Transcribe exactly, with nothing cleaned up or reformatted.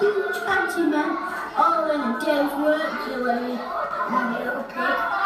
huge panty men all in a day's work, you little, you little pig.